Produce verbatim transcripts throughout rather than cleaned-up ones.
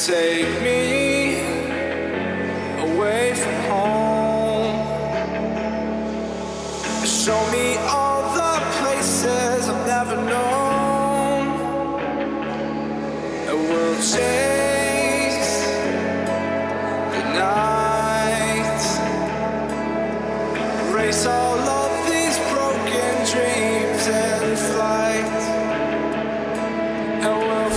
Take me away from home. Show me all the places I've never known. And we'll chase the night, race all of these broken dreams in flight. And we'll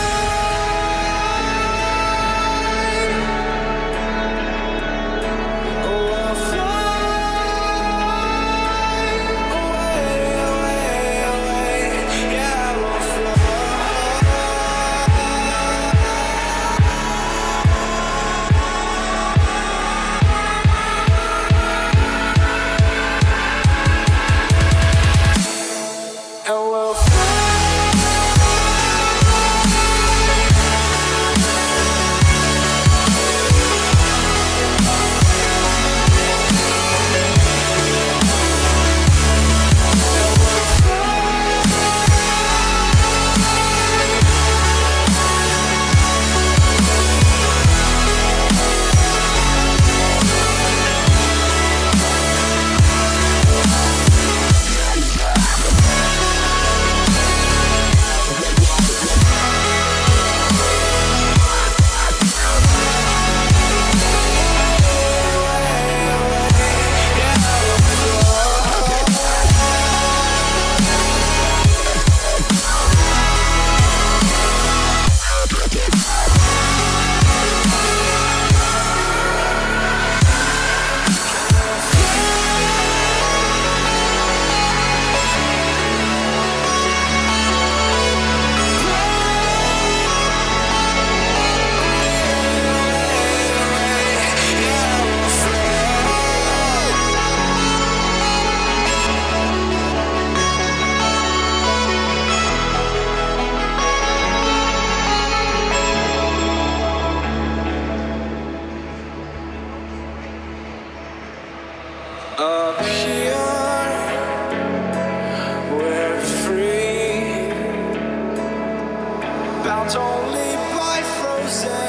up here, we're free, bound only by frozen